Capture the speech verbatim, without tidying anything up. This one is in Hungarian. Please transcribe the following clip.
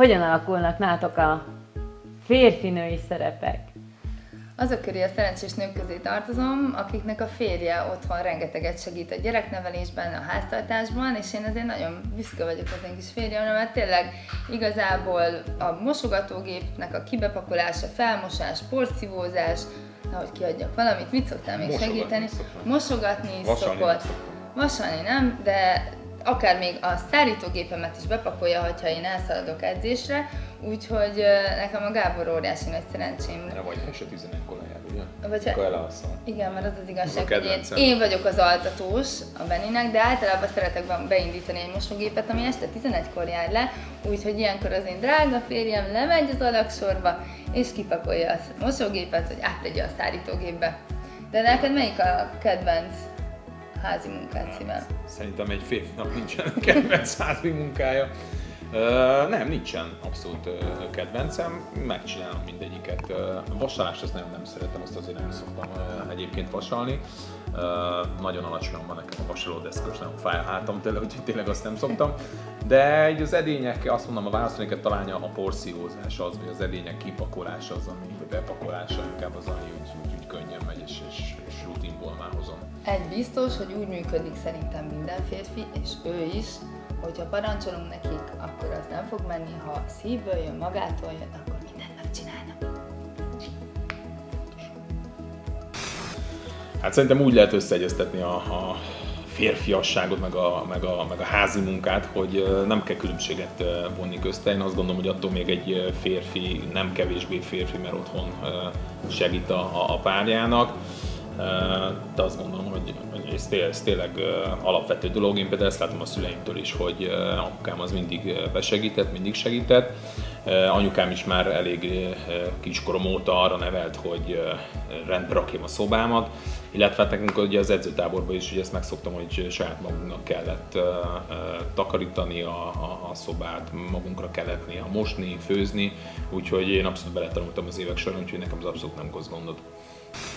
hogyan alakulnak nátok a férfinői szerepek? Azok köré, a szerencsés nők közé tartozom, akiknek a férje otthon rengeteget segít a gyereknevelésben, a háztartásban, és én azért nagyon büszke vagyok az én kis férjemre, mert tényleg igazából a mosogatógépnek a kibepakolása, felmosás, porszívózás, ahogy kiadjak valamit, mit szoktál még Mosogatni segíteni? szoktam. Mosogatni is Vasalni nem szokott. szoktam. Vasalni nem, de akár még a szárítógépemet is bepakolja, ha én elszaladok edzésre, úgyhogy ö, nekem a Gábor óriási nagy szerencsém. Nem vagy most a tizenegykor jár, ugye? Vagy Akkor elalszol. Igen, mert az az igazság, Ez a hogy én, kedvencem. én vagyok az altatós a Beninek, de általában szeretek be- beindítani egy mosógépet, ami este tizenegykor jár le, úgyhogy ilyenkor az én drága férjem lemegy az alagsorba, és kipakolja a mosógépet, hogy áttegye a szárítógépbe. De neked melyik a kedvenc házi munkád szívem? Szerintem egy férfinak nincsen kedvenc házi munkája. Uh, nem, nincsen abszolút uh, kedvencem, megcsinálom mindegyiket. Uh, a vasalást azt nagyon nem szeretem, azt azért nem szoktam uh, egyébként vasalni. Uh, nagyon alacsonyan van nekem a vasalódeszka, és nagyon fáj a hátam tőle, úgyhogy tényleg azt nem szoktam. De így az edények, azt mondom, a válaszolnéket talán a porszívózás az, vagy az edények kipakolása az, ami vagy bepakolása, inkább az, ami úgy, úgy, úgy könnyen megy, és, és, és rutinból már hozom. Egy biztos, hogy úgy működik szerintem minden férfi, és ő is, hogyha parancsolunk nekik, akkor az nem fog menni, ha szívből jön, magától jön, akkor mindent megcsinálnak. Hát szerintem úgy lehet összeegyeztetni a, a férfiasságot, meg a, meg, a, meg a házi munkát, hogy nem kell különbséget vonni közte. Én azt gondolom, hogy attól még egy férfi nem kevésbé férfi, mert otthon segít a, a párjának. De azt gondolom, hogy, hogy ez, tényleg, ez tényleg alapvető dolog. Én például ezt látom a szüleimtől is, hogy apukám az mindig besegített, mindig segített. Anyukám is már elég kiskorom óta arra nevelt, hogy rendbe rakjam a szobámat, illetve hát nekünk ugye az edzőtáborban is ugye ezt megszoktam, hogy saját magunknak kellett takarítani a, a, a szobát, magunkra kellett néha mosni, főzni, úgyhogy én abszolút beletanultam az évek során, úgyhogy nekem az abszolút nem okoz gondot.